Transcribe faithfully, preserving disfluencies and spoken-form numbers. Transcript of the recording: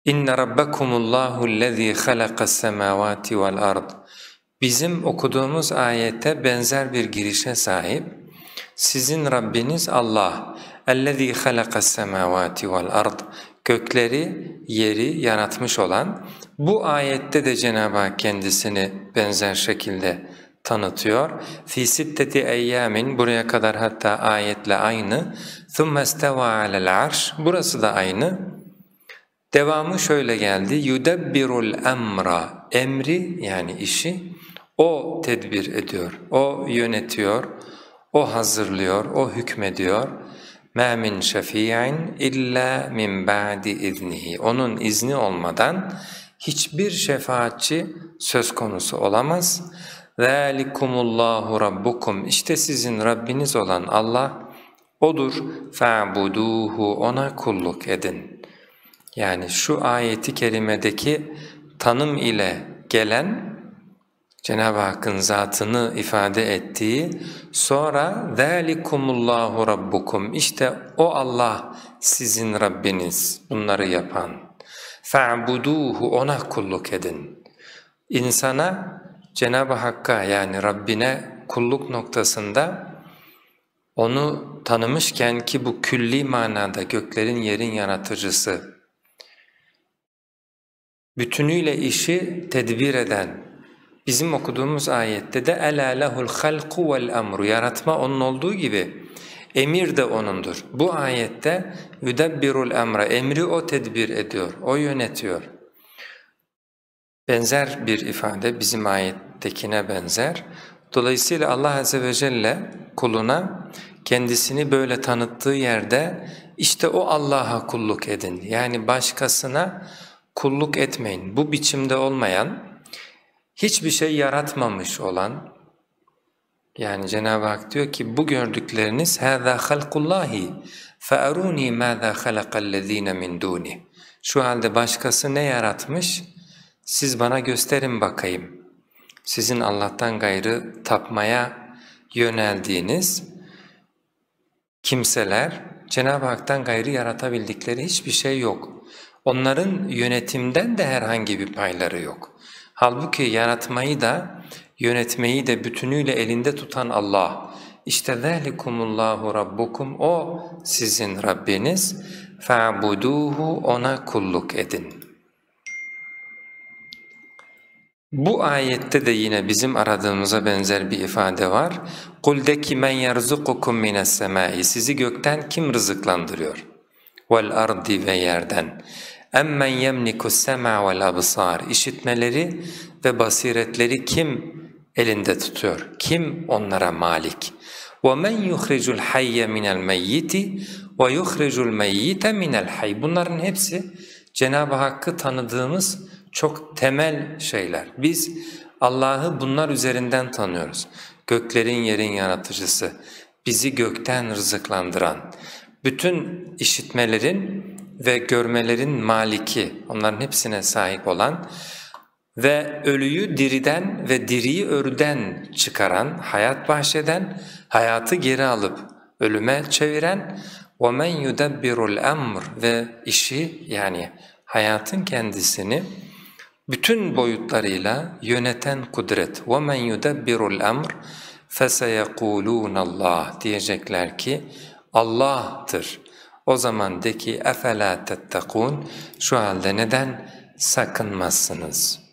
İnne rabbekumullahü'llezî halakas semâvâti vel ard. Bizim okuduğumuz ayette benzer bir girişe sahip. Sizin Rabbiniz Allah. اَلَّذ۪ي خَلَقَ السَّمَاوَاتِ وَالْأَرْضِ. Gökleri, yeri yaratmış olan, bu ayette de Cenab-ı Hak kendisini benzer şekilde tanıtıyor. فِي سِتَّةِ اَيَّامٍ, buraya kadar hatta ayetle aynı. ثُمَّ اسْتَوَى عَلَى الْعَرْشِ, burası da aynı. Devamı şöyle geldi. يُدَبِّرُ الْأَمْرَ, emri yani işi o tedbir ediyor, o yönetiyor, o hazırlıyor, o hükmediyor. مَا مِنْ شَفِيعٍ اِلَّا مِنْ بَعْدِ اِذْنِهِ. Onun izni olmadan hiçbir şefaatçi söz konusu olamaz. ذَٰلِكُمُ اللّٰهُ رَبُّكُمْ. İşte sizin Rabbiniz olan Allah O'dur. فَاعْبُدُوهُ, ona kulluk edin. Yani şu ayeti kerimedeki tanım ile gelen Cenab-ı Hakk'ın zatını ifade ettiği, sonra ذَٰلِكُمُ اللّٰهُ رَبُّكُمْ, işte o Allah sizin Rabbiniz, bunları yapan. فَاعْبُدُوهُ, ona kulluk edin. İnsana Cenab-ı Hakk'a yani Rabbine kulluk noktasında onu tanımışken ki bu külli manada göklerin yerin yaratıcısı, bütünüyle işi tedbir eden, bizim okuduğumuz ayette de اَلَا لَهُ الْخَلْقُ وَالْأَمْرُ, yaratma onun olduğu gibi emir de O'nundur. Bu ayette يُدَبِّرُ الْأَمْرَ, emri O tedbir ediyor, O yönetiyor. Benzer bir ifade bizim ayettekine benzer. Dolayısıyla Allah Azze ve Celle kuluna kendisini böyle tanıttığı yerde işte o Allah'a kulluk edin. Yani başkasına kulluk etmeyin. Bu biçimde olmayan, hiçbir şey yaratmamış olan, yani Cenab-ı Hak diyor ki bu gördükleriniz هَذَا خَلْقُ اللّٰهِ فَأَرُونِي مَاذَا خَلَقَ الَّذ۪ينَ مِنْ دُونِهِ. Şu halde başkası ne yaratmış? Siz bana gösterin bakayım. Sizin Allah'tan gayrı tapmaya yöneldiğiniz kimseler, Cenab-ı Hak'tan gayrı yaratabildikleri hiçbir şey yok. Onların yönetimden de herhangi bir payları yok. Halbuki yaratmayı da, yönetmeyi de bütünüyle elinde tutan Allah. İşte ذَٰلِكُمُ اللّٰهُ رَبُّكُمْ, O sizin Rabbiniz. فَاعْبُدُوهُ, ona kulluk edin. Bu ayette de yine bizim aradığımıza benzer bir ifade var. قُلْ دَكِ مَنْ يَرْزُقُكُمْ مِنَ السَّمَاءِ. Sizi gökten kim rızıklandırıyor? وَالْأَرْضِ, ve yerden. اَمَّنْ يَمْلِكُ السَّمَعَ وَالْأَبْصَارِ. İşitmeleri ve basiretleri kim elinde tutuyor? Kim onlara malik? وَمَنْ يُخْرِجُ الْحَيَّ مِنَ الْمَيِّتِ وَيُخْرِجُ الْمَيِّتَ مِنَ الْحَيِّ. Bunların hepsi Cenab-ı Hakk'ı tanıdığımız çok temel şeyler. Biz Allah'ı bunlar üzerinden tanıyoruz. Göklerin yerin yaratıcısı, bizi gökten rızıklandıran, bütün işitmelerin ve görmelerin maliki, onların hepsine sahip olan ve ölüyü diriden ve diriyi ölüden çıkaran, hayat bahşeden, hayatı geri alıp ölüme çeviren وَمَنْ يُدَبِّرُ الْأَمْرِ, ve işi yani hayatın kendisini bütün boyutlarıyla yöneten kudret. وَمَنْ يُدَبِّرُ الْأَمْرِ فَسَيَقُولُونَ اللّٰهِ. Diyecekler ki Allah'tır. O zaman de ki اَفَلَا تَتَّقُونَ. Şu halde neden sakınmazsınız?